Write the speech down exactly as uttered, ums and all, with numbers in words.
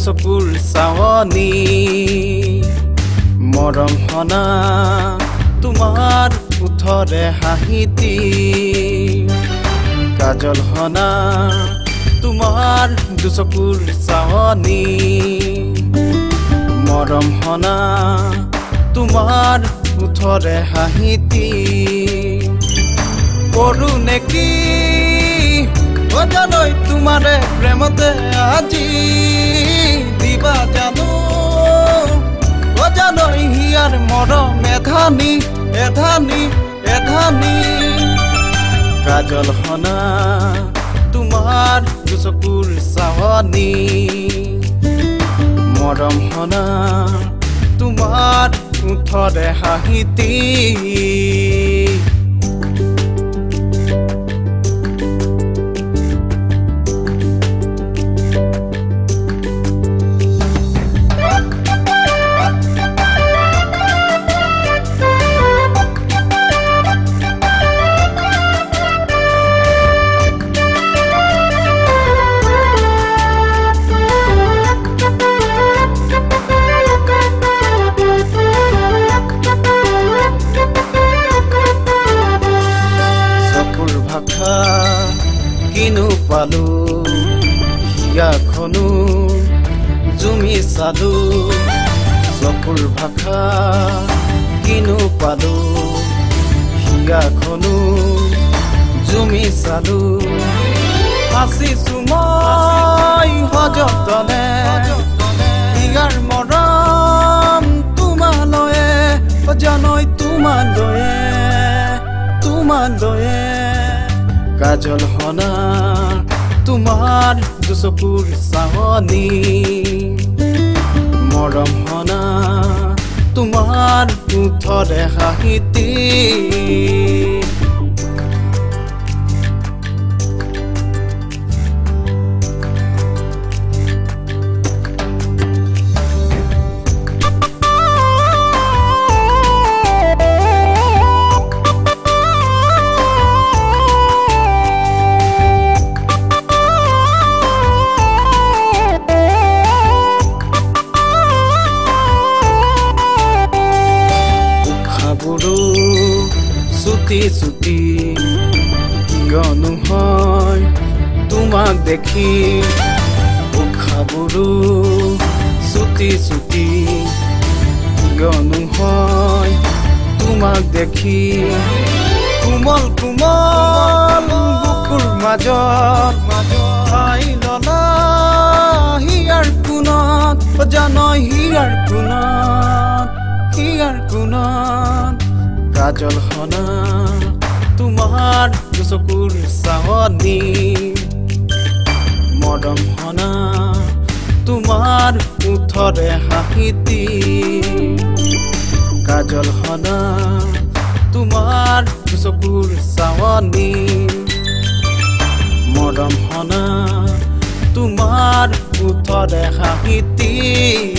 দুচকুৰ চাৱনি মৰম হনা তোমাৰ উঠৰে হাঁহিতি কাজল হনা তোমাৰ দুচকুৰ চাৱনি মৰম হনা তোমাৰ উঠৰে হাঁহিতি কৰো নেকি অজানৈ তোমাৰে প্ৰেমতে আজি দিবা জানো অজানৈ হিয়াৰ মৰম এধানি এধানি এধানি কাজল হনা তোমাৰ দুচকুৰ চাৱনি মৰম হনা তোমাৰ উঠৰে হাঁহিতি কিনো পালো হিয়াখনো জুমি চালো চকুৰ ভাষা কিনো পালো হিয়াখনো জুমি চালো আছিছো মই সযতনে হিয়াৰ মৰম তোমালৈয়ে অজানৈ তোমালৈয়ে তোমালৈয়ে কাজল হনা তোমাৰ দুচকুৰ চাৱনি মৰম হনা তোমাৰ উঠৰে হাঁহিতি চুটি চুটি কিয়নো হয় তোমাক দেখি উশাবোৰো চুটি চুটি কিয়নো হয় তোমাক দেখি কোমল কোমল বুকুৰ মাজত ঠাই ললা হিয়াৰ কোণত অজানৈ হিয়াৰ কোণত হিয়াৰ কোণত কাজল হনা তোমাৰ দুচকুৰ চাৱনি মৰম হনা তোমাৰ উঠৰে হাঁহিতি কাজল হনা তোমাৰ দুচকুৰ চাৱনি মৰম হনা তোমাৰ উঠৰে হাঁহিতি